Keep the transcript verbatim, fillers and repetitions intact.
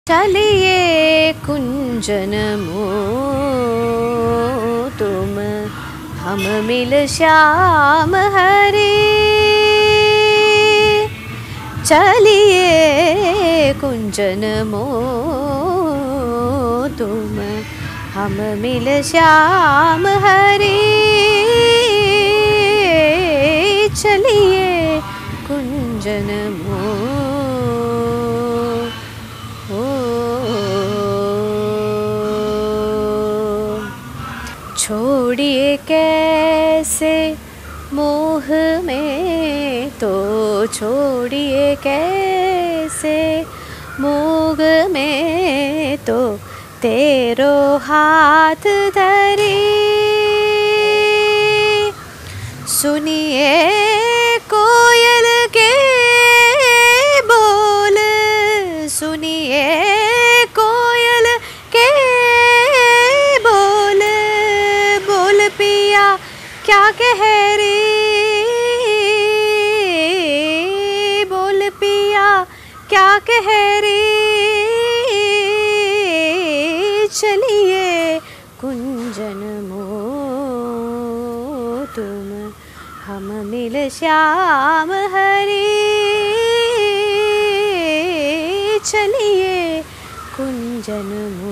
चलिए कुंजन मों तुम हम मिल श्याम हरे। चलिए कुंजन मों तुम हम मिल श्याम हरे। चलिए कुंजन मों। छोड़िए कैसे मोह में तो छोड़िए कैसे मोह में तो तेरो हाथ धरे। सुनिए कोयल के बोल, सुनिए कोयल के बोल, बोल पिया क्या कह रे, बोल पिया क्या कह रे। चलिए कुंजन मों तुम हम मिल श्याम हरे। चलिए कुंजन मों।